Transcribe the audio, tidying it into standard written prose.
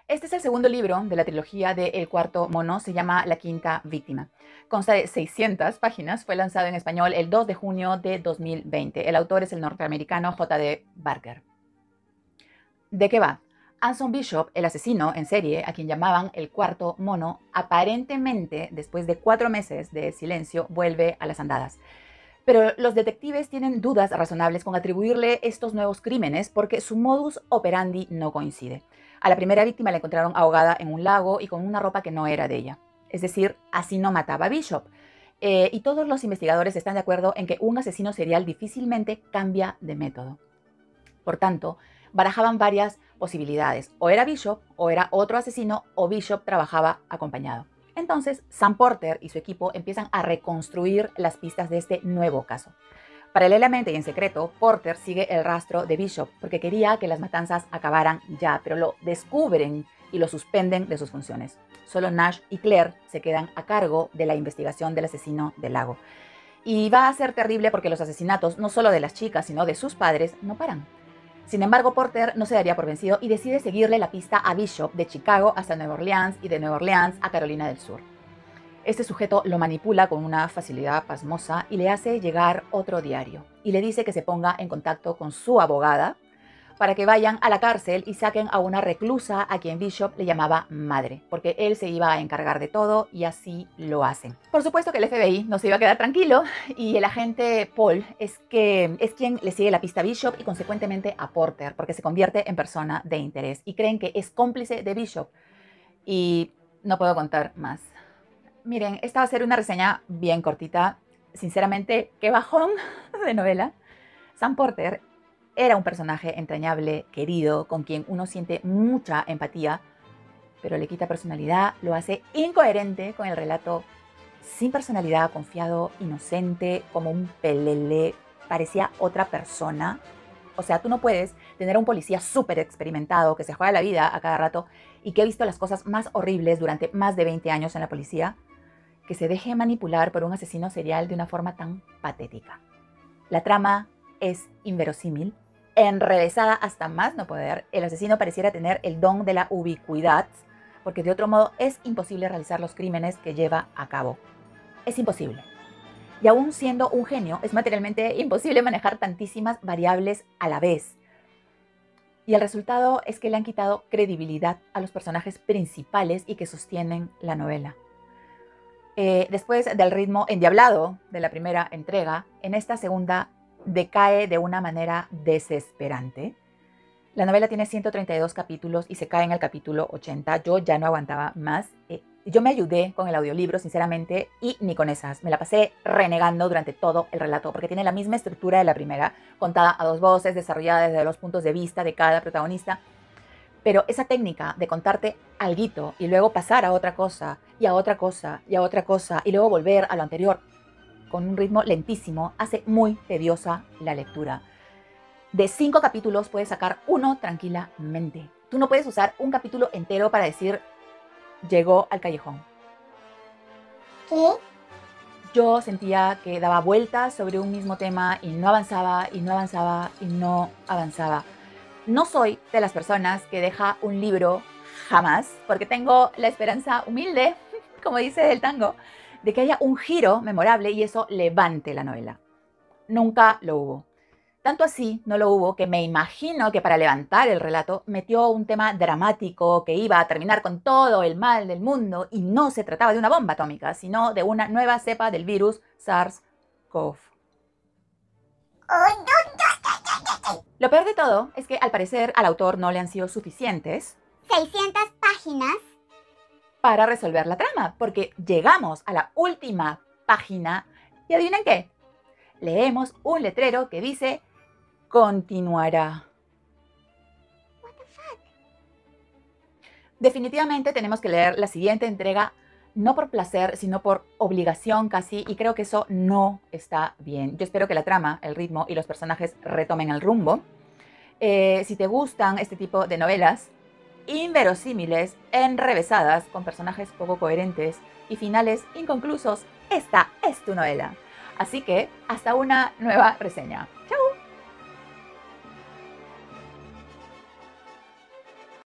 Este es el segundo libro de la trilogía de El cuarto mono, se llama La quinta víctima. Consta de 600 páginas, fue lanzado en español el 2 de junio de 2020. El autor es el norteamericano J.D. Barker. ¿De qué va? Anson Bishop, el asesino en serie, a quien llamaban el cuarto mono, aparentemente, después de 4 meses de silencio, vuelve a las andadas. Pero los detectives tienen dudas razonables con atribuirle estos nuevos crímenes porque su modus operandi no coincide. A la primera víctima la encontraron ahogada en un lago y con una ropa que no era de ella. Es decir, así no mataba Bishop. Y todos los investigadores están de acuerdo en que un asesino serial difícilmente cambia de método. Por tanto, barajaban varias posibilidades. O era Bishop, o era otro asesino, o Bishop trabajaba acompañado. Entonces, Sam Porter y su equipo empiezan a reconstruir las pistas de este nuevo caso. Paralelamente y en secreto, Porter sigue el rastro de Bishop porque quería que las matanzas acabaran ya, pero lo descubren y lo suspenden de sus funciones. Solo Nash y Claire se quedan a cargo de la investigación del asesino del lago. Y va a ser terrible porque los asesinatos, no solo de las chicas, sino de sus padres, no paran. Sin embargo, Porter no se daría por vencido y decide seguirle la pista a Bishop de Chicago hasta Nueva Orleans y de Nueva Orleans a Carolina del Sur. Este sujeto lo manipula con una facilidad pasmosa y le hace llegar otro diario. Y le dice que se ponga en contacto con su abogada para que vayan a la cárcel y saquen a una reclusa a quien Bishop le llamaba madre, porque él se iba a encargar de todo y así lo hacen. Por supuesto que el FBI no se iba a quedar tranquilo y el agente Paul es quien le sigue la pista a Bishop y consecuentemente a Porter, porque se convierte en persona de interés y creen que es cómplice de Bishop. Y no puedo contar más. Miren, esta va a ser una reseña bien cortita. Sinceramente, qué bajón de novela. Sam Porter era un personaje entrañable, querido, con quien uno siente mucha empatía, pero le quita personalidad, lo hace incoherente con el relato, sin personalidad, confiado, inocente, como un pelele, parecía otra persona. O sea, tú no puedes tener a un policía súper experimentado que se juega la vida a cada rato y que ha visto las cosas más horribles durante más de 20 años en la policía, que se deje manipular por un asesino serial de una forma tan patética. La trama es inverosímil, enrevesada hasta más no poder. El asesino pareciera tener el don de la ubicuidad, porque de otro modo es imposible realizar los crímenes que lleva a cabo. Es imposible. Y aún siendo un genio, es materialmente imposible manejar tantísimas variables a la vez. Y el resultado es que le han quitado credibilidad a los personajes principales y que sostienen la novela. Después del ritmo endiablado de la primera entrega, en esta segunda decae de una manera desesperante. La novela tiene 132 capítulos y se cae en el capítulo 80. Yo ya no aguantaba más. Yo me ayudé con el audiolibro, sinceramente, y ni con esas. Me la pasé renegando durante todo el relato, porque tiene la misma estructura de la primera, contada a 2 voces, desarrollada desde los puntos de vista de cada protagonista. Pero esa técnica de contarte alguito y luego pasar a otra cosa, y a otra cosa, y a otra cosa, y luego volver a lo anterior, con un ritmo lentísimo, hace muy tediosa la lectura. De 5 capítulos puedes sacar uno tranquilamente. Tú no puedes usar un capítulo entero para decir, llegó al callejón. ¿Qué? Yo sentía que daba vueltas sobre un mismo tema y no avanzaba, y no avanzaba, y no avanzaba. No soy de las personas que deja un libro jamás, porque tengo la esperanza humilde, como dice el tango, de que haya un giro memorable y eso levante la novela. Nunca lo hubo. Tanto así no lo hubo que me imagino que para levantar el relato metió un tema dramático que iba a terminar con todo el mal del mundo y no se trataba de una bomba atómica, sino de una nueva cepa del virus SARS-CoV. Lo peor de todo es que al parecer al autor no le han sido suficientes 600 páginas para resolver la trama, porque llegamos a la última página y ¿adivinen qué? Leemos un letrero que dice continuará. What the fuck? Definitivamente tenemos que leer la siguiente entrega, no por placer, sino por obligación casi, y creo que eso no está bien. Yo espero que la trama, el ritmo y los personajes retomen el rumbo. Si te gustan este tipo de novelas inverosímiles, enrevesadas, con personajes poco coherentes y finales inconclusos, esta es tu novela. Así que hasta una nueva reseña. ¡Chao!